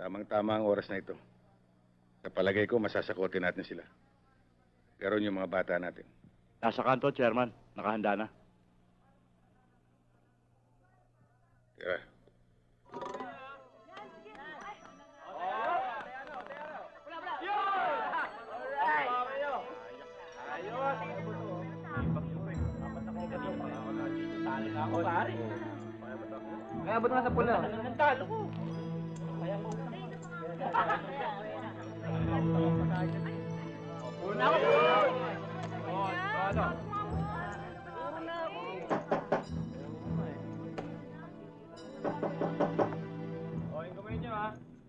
Tamang-tama ang oras na ito. Sa palagay ko, masasakotin natin sila. Pero yung mga bata natin. Nasa kanto, Chairman. Nakahanda na. Tira. Kaya ba't nga sa pula? Nagtalo ko. Una ko po! Ano? O, yung kamay niyo, ha?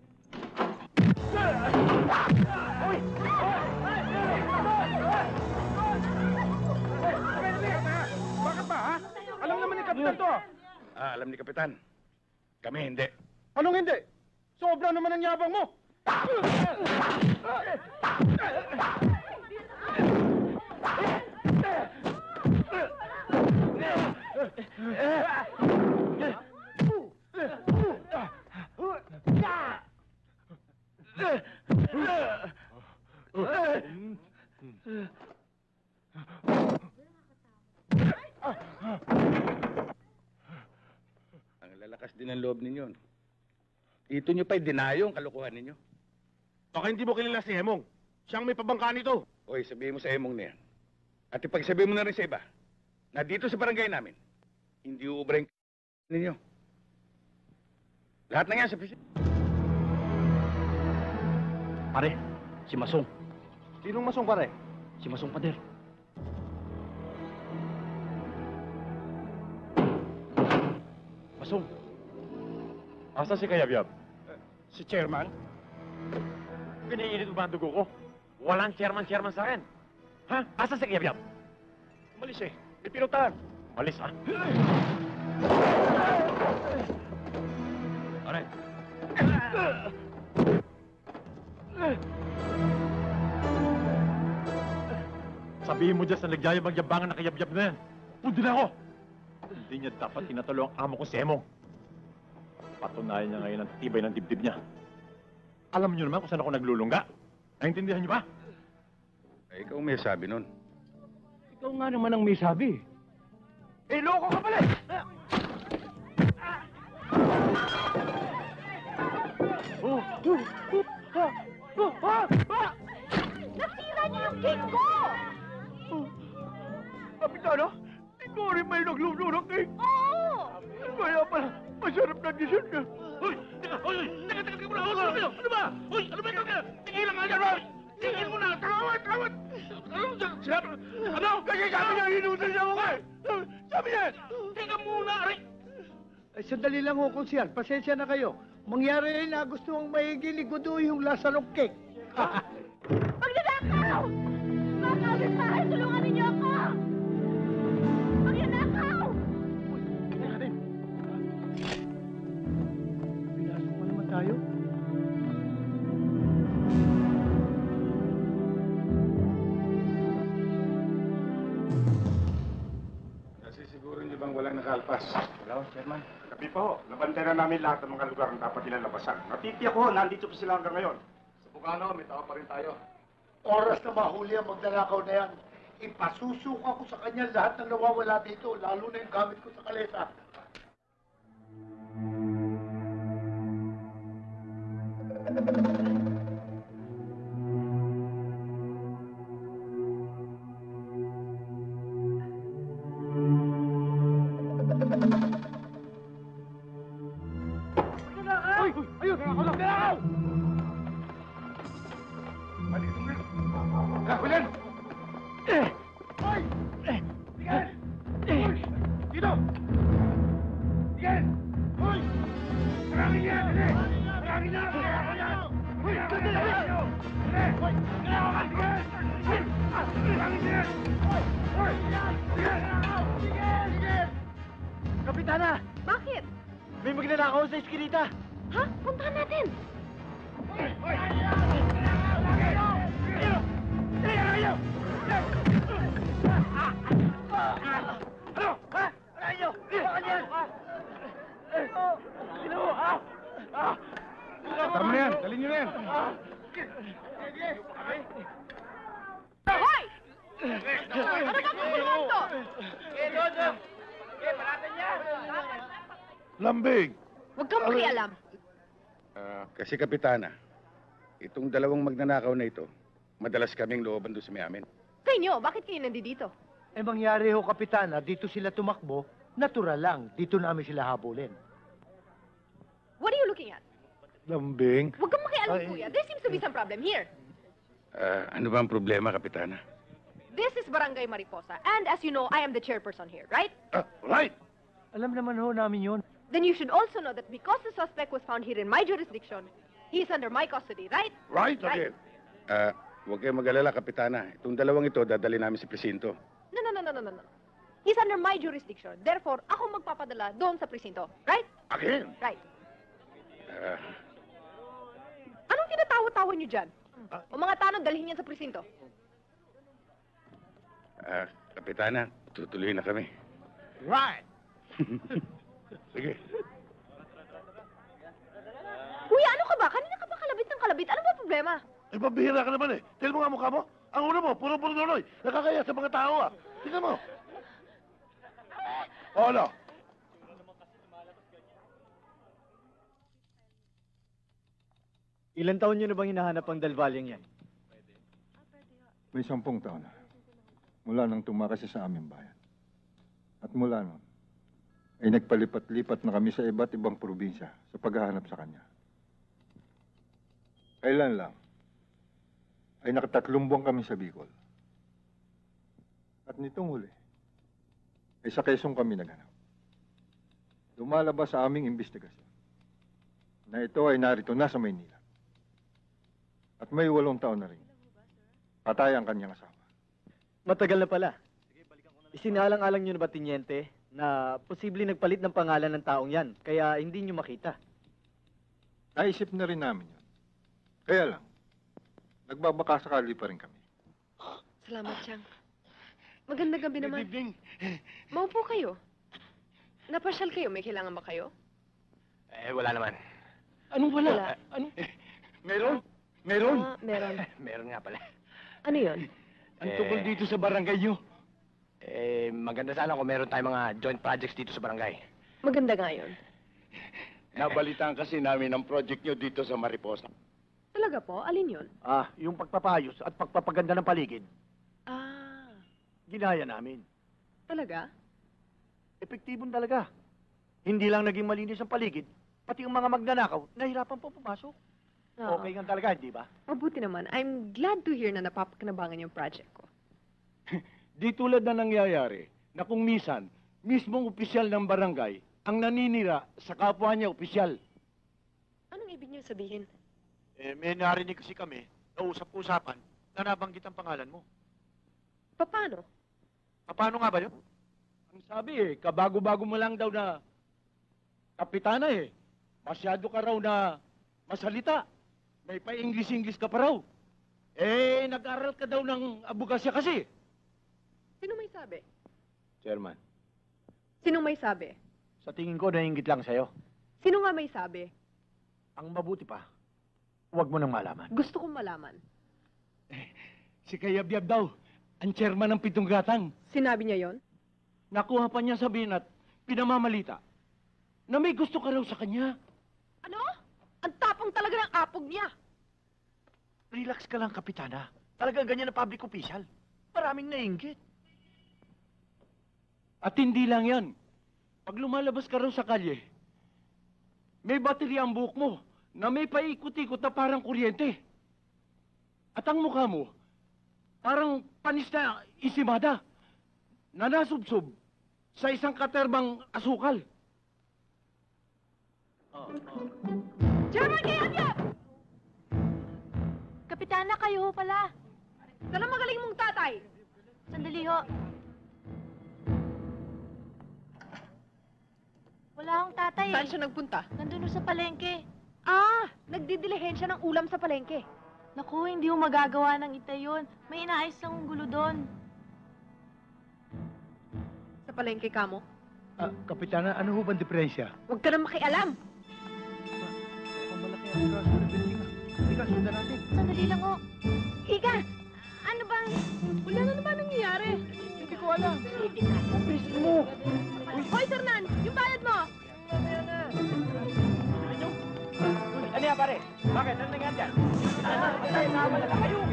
Uy! Bakit ba, ha? Alam naman ni Kapitan to. Alam ni Kapitan. Kami hindi. Anong hindi? Sobra naman ang yabang mo! Ang lalakas din ang loob ninyo. Dito nyo pa'y dinayo ang kalokohan ninyo. Baka hindi mo kilala si Hemong. Siyang may pabangka nito. Hoy, sabihin mo sa emong na yan. At ipagsabihin mo na rin sa iba na dito sa barangay namin, hindi uubra yung ninyo. Lahat na yan sa pisit. Pare, si Masong. Sinong masong pare? Si Masong Pader. Masong. Asa si Kayabyab? Si Chairman? Piniinit mo ba ang dugo ko? Walang chairman sa akin. Ha? Asa si Kayabyab? Umalis eh. May pinutan. Malis, ha? Pare. Sabihin mo dyan sa nagyayabang-yabangan na Kayabyab na yan. Pundi na ako! Hindi niya dapat tinatalo ang amo ko si Emong. Patunayan niya ngayon ang tibay ng dibdib niya. Alam niyo naman kung saan ako naglulungga. Naintindihan niyo ba? Ay, ikaw may sabi nun. Ikaw nga naman ang may sabi. Eh, loko ka pala! Nasira niyo yung cake ko! Kapitano, ikaw rin may nagluluto ng cake. Oo! Kaya pala, masarap na dessert niya. Hoy! Teka! Hoy! Teka muna! Ano ba? Ano ba? Hoy! Ano ba ito? Tigilan nga dyan, Roy! Tigil mo na! Tawad! Ano? Ano? Kasi sabi niya, inutan niya ako eh. Sabi niya. Teka muna, Aray! Ay, sandali lang ho, Konsyal. Pasensya na kayo. Mangyari ay na gusto mong maigili gudo yung lasalong cake. Magnanakaw! Mga kapitbahay, tulungan ninyo ako! Magnanakaw! Pinasok pa naman tayo. Kasi siguro nyo bang walang nakalpas? Hello, Chairman. Gabi pa ho. Nabantay na namin lahat ng mga lugar na dapat nila labasan. Natitiyak ho, nandito pa sila hanggang ngayon. Sa Bukano, may tao pa rin tayo. Oras na mahuli ang magnanakaw na yan. Ipasusuka ko sa kanya lahat ng nawawala dito, lalo na yung gamit ko sa kalesa. Ayun! Magnanakaw! Kakulan! Hoy! Tigil! Hoy! Dito! Tigil! Hoy! Marangin niya! Dali! Marangin niya! Hoy! Dali! Dali! Hoy! Tigil! Hoy! Marangin niya! Hoy! Hoy! Tigil! Tigil! Tigil! Kapitana! Bakit? May magnanakaw sa eskinita! Ha? Puntahan natin! Hoy! Hoy! Ano? Ha? Ayaw! Bakit yan? Sino? Tara mo na yan. Dalhin nyo na yan. Hoy! Ano ba kung to? Lambing! Huwag kang makialam. Kasi Kapitana, itong dalawang magnanakaw na ito, madalas kaming looban doon sa may amin. Sa inyo, bakit kayo nandito? Eh mangyari ho, Kapitana, dito sila tumakbo, natural lang, dito namin sila habulin. What are you looking at? Lambing? Huwag kang makialam, Ay. kuya. There seems to be some problem here. Ano ba ang problema, Kapitana? This is Barangay Mariposa. And as you know, I am the chairperson here, right? Right! Alam naman ho namin yun. Then you should also know that because the suspect was found here in my jurisdiction, he is under my custody, right? Right again. Huwag kayong mag-alala, Kapitana. Itong dalawang ito, dadali namin sa presinto. No. He's under my jurisdiction. Therefore, ako magpapadala doon sa presinto. Right? Again? Right. Anong tinatawa-tawa niyo dyan? O mga tanong, dalhin yan sa presinto. Kapitana, tutuloy na kami. Right! Sige. Kuya, ano ka ba? Kanina ka ba kalabit ng kalabit? Ano ba problema? Eh, pabihira ka naman eh. Tignan mo nga mukha mo. Ang ulo mo, puro-puro nuloy. Nakakaya sa mga tao ah. Tignan mo. O ano? Ilan taon nyo na bang hinahanap ang dalvalyang yan? May 10 taon na. Mula nang tumakas siya sa aming bayan. At mula noon, ay nagpalipat-lipat na kami sa iba't ibang probinsya sa paghahanap sa kanya. Kailan lang, ay nakatatlong buwan kami sa Bicol. At nitong huli, ay sa Quezon kami naghanap. Lumalabas sa aming investigasyon na ito ay narito na sa Maynila. At may 8 taon na rin. Patay ang kanyang asawa. Matagal na pala. Isinalang-alang nyo na ba, Tinyente, na posibleng nagpalit ng pangalan ng taong yan, kaya hindi nyo makita? Naisip na rin namin yun. Kaya lang, nagbabakasakali pa rin kami. Salamat, Chang. Magandang gabi naman. Good evening. Maupo kayo. Napasyal kayo. May kailangan ba kayo? Wala naman. Anong Wala. Ano? Meron? Meron? Meron. Meron nga pala. Ano yun? Ang tungkol dito sa barangay nyo. Maganda sana kung meron tayong mga joint projects dito sa barangay. Maganda nga yun. Nabalitaan kasi namin ang project nyo dito sa Mariposa. Talaga po? Alin yun? Yung pagpapayos at pagpapaganda ng paligid, Ah, ginaya namin. talaga? Epektibon talaga. Hindi lang naging malinis ang paligid, pati ang mga magnanakaw, nahirapan po pumasok. Oo. Okay nga talaga, hindi ba? Mabuti naman. I'm glad to hear na napapakinabangan yung project ko. Di tulad na nangyayari na kung misan, mismong opisyal ng barangay ang naninira sa kapwa niya opisyal. Anong ibig niyo sabihin? May narinig kasi kami, na usap-usapan, na nabanggit ang pangalan mo. Paano? Paano nga ba yun? Ang sabi kabago-bago mo lang daw na kapitana masyado ka raw na masalita. May pa-English-English ka pa raw. Nag-aral ka daw ng abugasya kasi. Sino may sabi? Chairman, Sino may sabi? sa tingin ko, naiingit lang sa'yo. Sino nga may sabi? Ang mabuti pa, huwag mo nang malaman. Gusto kong malaman. Si Kayabyab daw, ang chairman ng Pitong Gatang. Sinabi niya yon? Nakuha pa niya sabihin at pinamamalita na may gusto ka raw sa kanya. Ano? Ang tapang talaga ng apog niya. Relax ka lang, Kapitana. Talagang ganyan na public official. Maraming naiingit. At hindi lang yan. Pag lumalabas ka raw sa kalye, may baterya ang buhok mo na may paikot-ikot na parang kuryente. At ang mukha mo, parang panis na isimada na nasubsob sa isang katerbang asukal. Chairman Kayabyab! Kapitana, kayo pala. Sana magaling mong tatay. Sandali ho. Wala akong tatay Saan siya nagpunta? Nandun sa palengke. Ah, nagdidilihensya ng ulam sa palengke. Naku, hindi mo magagawa ng itay yun. May inaayos lang ang gulo doon. Sa palengke ka mo? Kapitana, ano ho bang diferensya? Huwag ka na makialam. Ang malaki ang Tara, sundan natin. Sandali lang, oh. Ika, ano ba? Wala na naman nangyayari. Hindi ko alam. Sige ka. Please mo. Hoy, Sir Nan, yung bayad mo! Ano yan, pare? Bakit? Ano nangyari dyan? Patay na wala na kayo.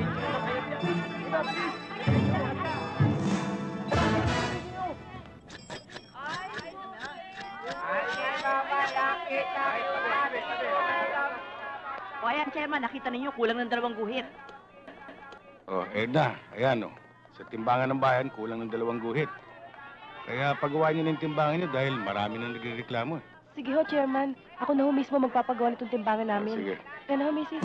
O ayan, Chairman, nakita ninyo, kulang ng 2 guhit. Oh, Edna, ayan oh. Sa timbangan ng bayan, kulang ng 2 guhit. Kaya pagawa niyo ng timbangan niyo dahil marami nang nagrereklamo eh. Sige ho, Chairman. Ako na ho mismo magpapagawa nitong timbangan namin. Sige. Yan ho, Mrs.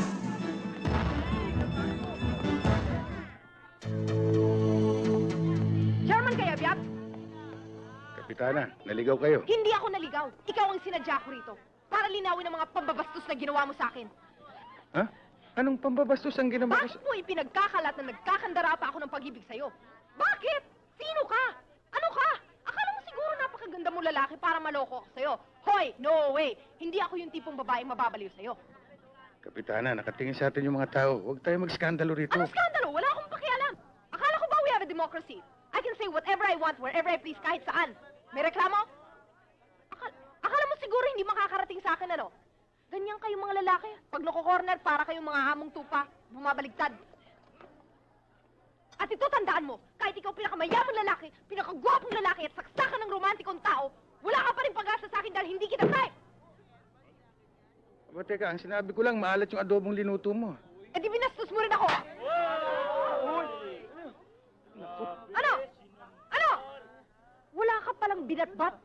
Chairman Kayabyab, Kapitana, naligaw kayo. hindi ako naligaw. Ikaw ang sinadya ko rito. Para linawin ang mga pambabastos na ginawa mo sa akin. Ha? Anong pambabastos ang ginawa ko Bakit mo ipinagkakalat na nagkakandara pa ako ng pag-ibig sa'yo? Bakit? Sino ka? Ano ka? Akala mo siguro napakaganda mo lalaki para maloko ako sa'yo. Hoy, no way! Hindi ako yung tipong babaeng mababaliw sa'yo. Kapitana, nakatingin sa atin yung mga tao. Huwag tayo magskandalo rito. Ano skandalo? Wala akong pakialam. Akala ko ba we have a democracy? I can say whatever I want, wherever I please, kahit saan. May reklamo? Akala mo siguro hindi makakarating sa akin, ano? Ganyan kayong mga lalaki. Pag nako-corner, para kayong mga hamong tupa, bumabaligtad. At ito, tandaan mo, kahit ikaw pinakamayamang lalaki, pinakagwapong lalaki at saksakan ng romantikong tao, wala ka pa rin pag-asa sa akin dahil hindi kita type. Aba, teka, ang sinabi ko lang, maalat yung adobong linuto mo. Eh di binastos mo rin ako. Ano? Ano? Wala ka palang binatbat?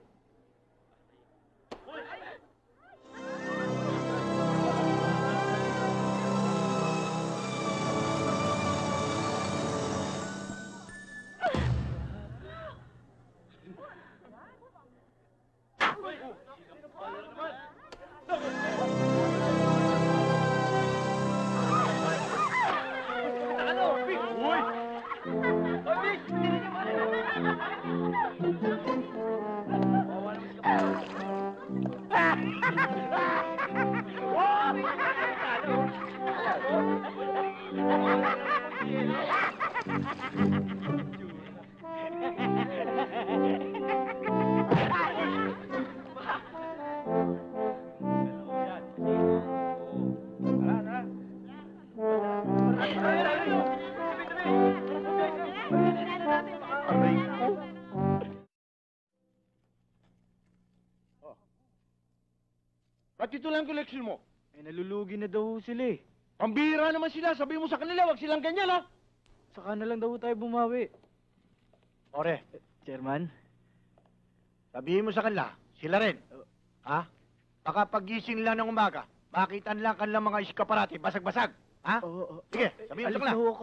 Ba't ito lang koleksyon mo? Eh, nalulugi na daw ho sila eh. Pambira naman sila. Sabihin mo sa kanila, wag silang ganyan, ha? Saka na lang daw tayo bumawi. Ore, Chairman? sabihin mo sa kanila, sila rin. Ha? Baka pagising lang ng umaga, makita nila ang kanilang mga iskaparate, basag-basag. Ha? Oo. Sige, sabihin mo sa Alis kanila. na ho ako.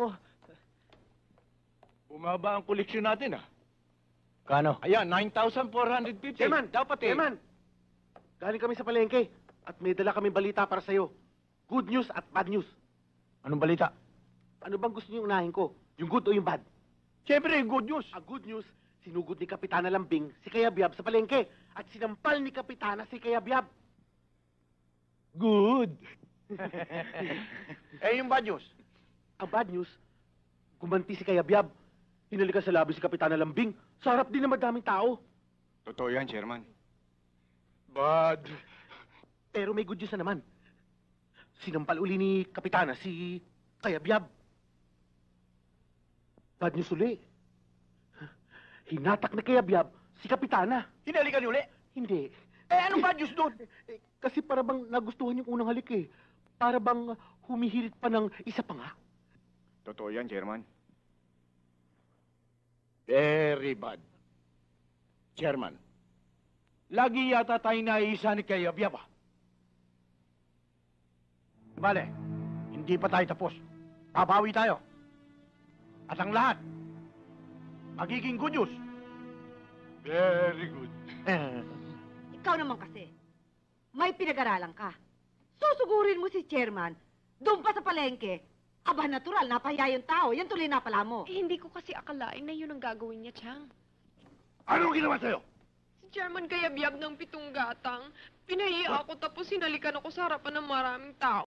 Bumaba ang koleksyon natin, ha? Kano? Ayan, 9,450. Chairman, dapat eh. Chairman, galing kami sa palengke at may dala kaming balita para sa'yo. Good news at bad news. Anong balita? Ano bang gusto niyo unahin ko? Yung good o yung bad? Siyempre, good news. Ang good news, sinugod ni Kapitana Lambing si Kayabyab sa palengke at sinampal ni Kapitana si Kayabyab. Good. Eh, yung bad news? Ang bad news, gumanti si Kayabyab. Hinalikan sa labi si Kapitana Lambing. Sa harap din ng madaming tao. Totoo yan, Chairman. Bad. Pero may good news na naman. Sinampal uli ni Kapitana si Kayabyab. Bad news uli. Hinatak ni Kayabyab si Kapitana. Hinalikan niyo uli? Hindi. Eh, anong bad news doon? Kasi para bang nagustuhan yung unang halik eh. Para bang humihirit pa ng isa pa nga. Totoo yan, Chairman. Very bad. Chairman, lagi yata tayo naiisa ni Kayabyab, ha? Bale, hindi pa tayo tapos. Babawi tayo. At ang lahat, magiging good news. Very good. Ikaw naman kasi, may pinag-aralan ka. Susugurin mo si Chairman, doon pa sa palengke. Aba, natural, napahiya yung tao. Yan tuloy na pala mo. Eh, hindi ko kasi akalain na yun ang gagawin niya, Chang. Anong ginawa sa'yo? Si Chairman Kayabyab ng 7 gatang. Pinahiya ako tapos sinalikan ako sa harapan ng maraming tao.